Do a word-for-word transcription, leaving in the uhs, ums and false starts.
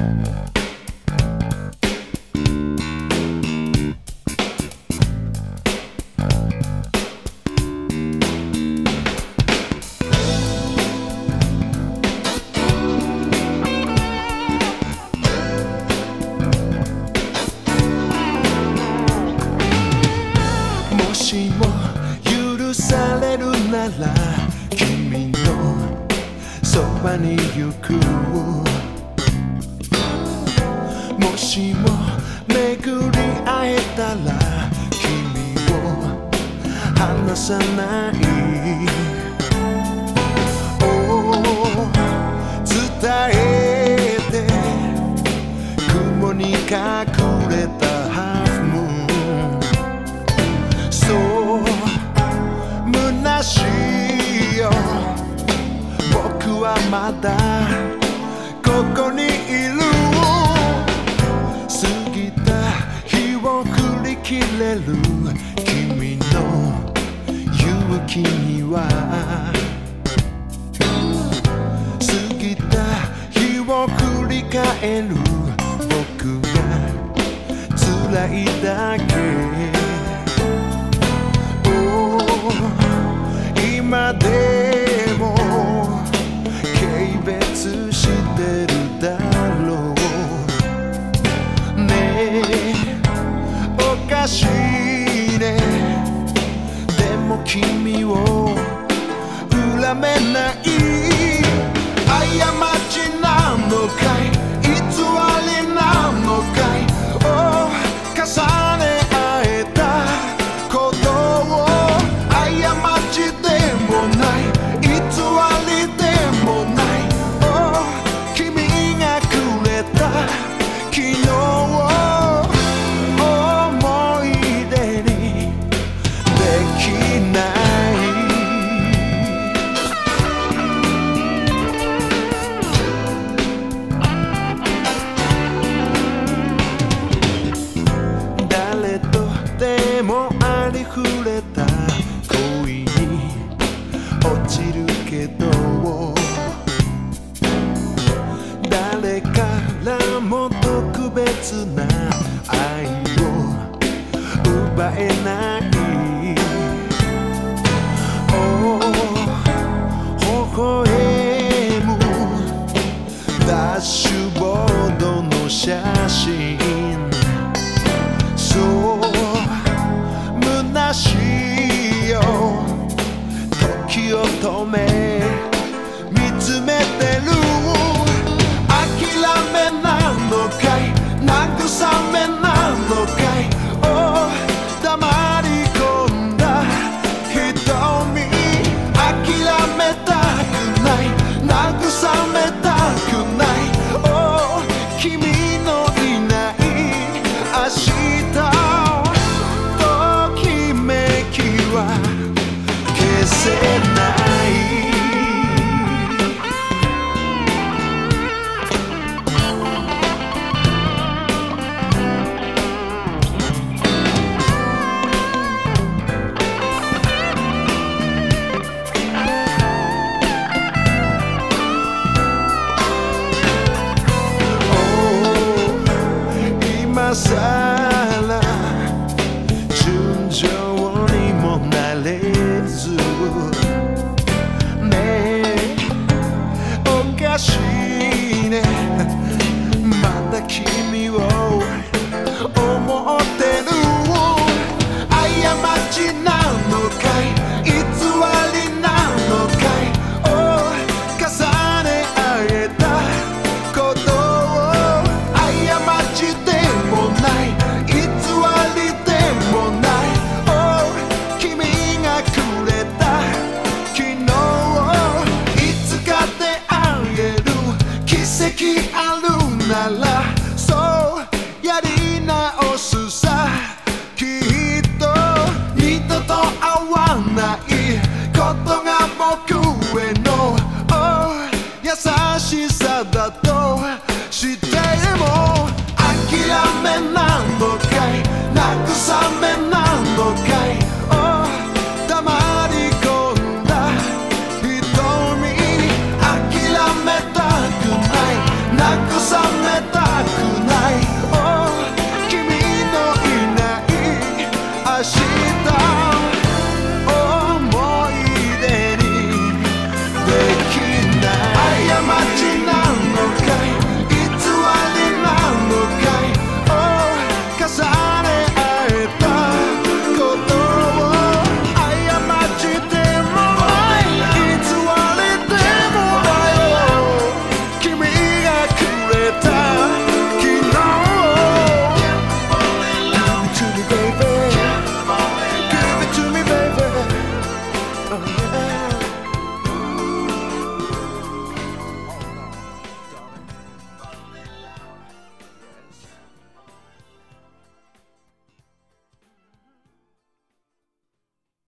もしも許されるなら君のそばに行く。もしも巡り会えたら君を離さない。お伝えて雲に隠れたハーフムーン、そう虚しいよ。僕はまだここにいる。過ぎた日を振り切れる君の勇気には、過ぎた日を振り返る僕が辛いだけ。今でも軽蔑してるだろうね。おかしいね。でも君を恨めない。過ちなのかい、偽りなのかい。oh、重ね合えたことを過ちでもない偽りでもない。oh、君がくれた昨日を思い出にできない。誰とでもありふれた恋に落ちるけど、誰からも特別な愛を奪えない。oh、微笑むダッシュボードの写真、そう虚しいよ。時を止め見つめてる。諦めなのかい、慰めなのかい。oh、黙り込んだ瞳、諦めたくない、慰めたくない。oh、君のいない明日、ときめきは消せない。今さら純情にもなれずねえ、おかしいね。まだ君を思ってる。過ちなのかい、偽りなのかい。oh、重ね合えたことを過ちでもない偽りでもない。oh、君がくれた昨日をいつか出会える奇跡あるなら、そうやり直すさ。きっと二度と会わないことが僕への、oh、優しさだと知っても諦めなのかい、慰め